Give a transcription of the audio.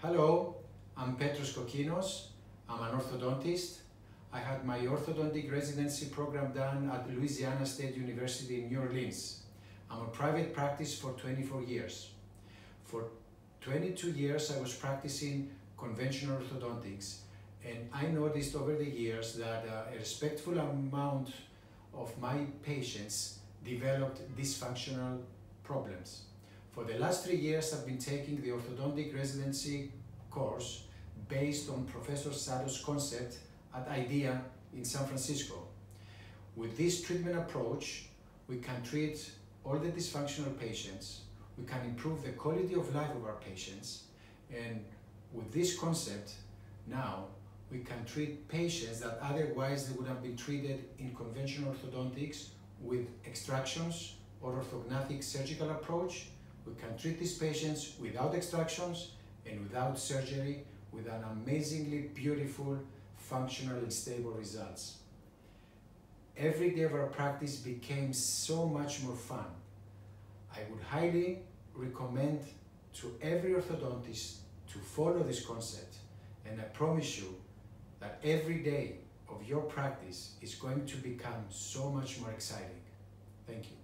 Hello, I'm Petros Kokinos. I'm an orthodontist. I had my orthodontic residency program done at Louisiana State University in New Orleans. I'm a private practice for 24 years. For 22 years I was practicing conventional orthodontics, and I noticed over the years that a respectful amount of my patients developed dysfunctional problems. For the last 3 years, I've been taking the orthodontic residency course based on Professor Sato's concept at IDEA in San Francisco. With this treatment approach, we can treat all the dysfunctional patients, we can improve the quality of life of our patients, and with this concept, now we can treat patients that otherwise they would have been treated in conventional orthodontics with extractions or orthognathic surgical approach. We can treat these patients without extractions and without surgery with an amazingly beautiful, functional and stable results. Every day of our practice became so much more fun. I would highly recommend to every orthodontist to follow this concept, and I promise you that every day of your practice is going to become so much more exciting. Thank you.